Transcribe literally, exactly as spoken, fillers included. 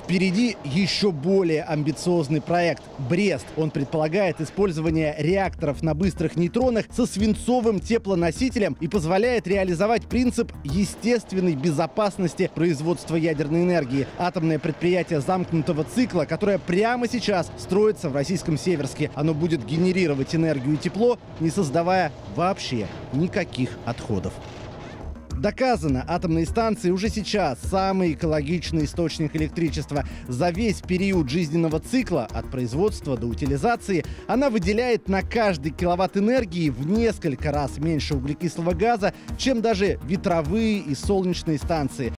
Впереди еще более амбициозный проект «Брест». Он предполагает использование реакторов на быстрых нейтронах со свинцовым теплоносителем и позволяет реализовать принцип естественной безопасности производства ядерной энергии. Атомное предприятие замкнутого цикла, которое прямо сейчас строится в российском Северске. Оно будет генерировать энергию и тепло, не создавая вообще никаких отходов. Доказано, атомные станции уже сейчас самый экологичный источник электричества. За весь период жизненного цикла, от производства до утилизации, она выделяет на каждый киловатт энергии в несколько раз меньше углекислого газа, чем даже ветровые и солнечные станции.